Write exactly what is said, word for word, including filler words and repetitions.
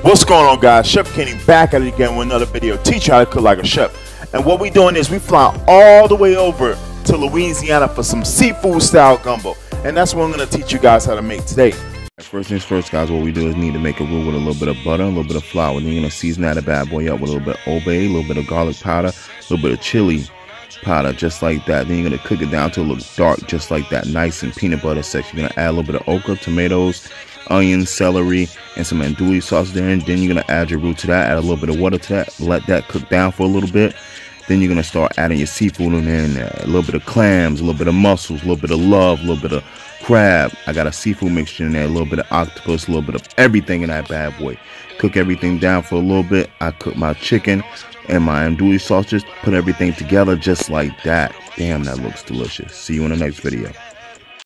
What's going on, guys? Chef Kenny back at it again with another video. Teach you how to cook like a chef. And what we doing is we flying all the way over to Louisiana for some seafood style gumbo. And that's what I'm going to teach you guys how to make today. First things first, guys, what we do is need to make a roux with a little bit of butter, a little bit of flour. Then you're going to season that bad boy up with a little bit of Old Bay, a little bit of garlic powder, a little bit of chili powder, just like that. Then you're going to cook it down to look dark, just like that, nice and peanut butter section. You're going to add a little bit of okra, tomatoes, onions, celery, and some andouille sauce there. And then you're going to add your roux to that, add a little bit of water to that, let that cook down for a little bit. Then you're going to start adding your seafood in there, and a little bit of clams, a little bit of mussels, a little bit of love, a little bit of crab. I got a seafood mixture in there, a little bit of octopus, a little bit of everything in that bad boy. Cook everything down for a little bit. I cook my chicken and my andouille sauce, just put everything together just like that. Damn, that looks delicious. See you in the next video.